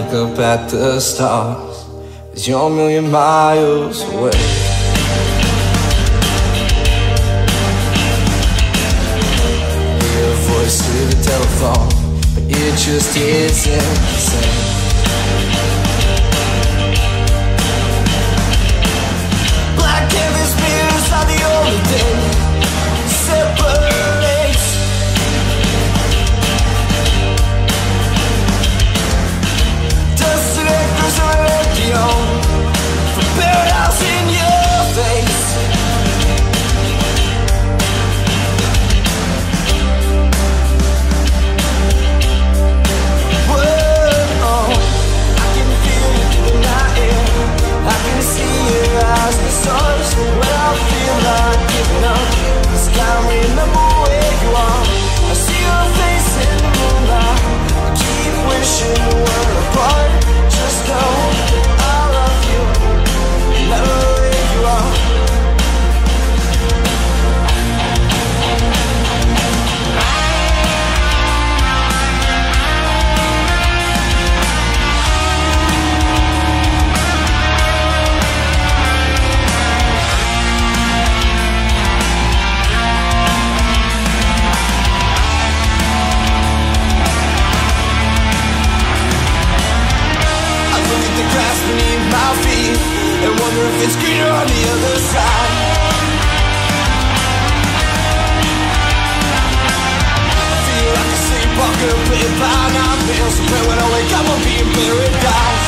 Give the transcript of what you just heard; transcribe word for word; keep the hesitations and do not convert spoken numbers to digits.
look up at the stars, 'cause you're a million miles away. Your voice through the telephone, but it just isn't the same. Black canvas mirrors are the only thing separates. Dusted acres are empty home for paradise in your face. Whoa, I can feel you through the night air. I can see your eyes, the stars. When I feel like giving up, this time remember where you are. I see your face in the moonlight. I keep wishing we were apart. Just know I love you, never where you are. The grass beneath my feet and wonder if it's greener on the other side. I feel like a sleepwalker, playing by nine bills. So pray when I wake up I'll be in paradise.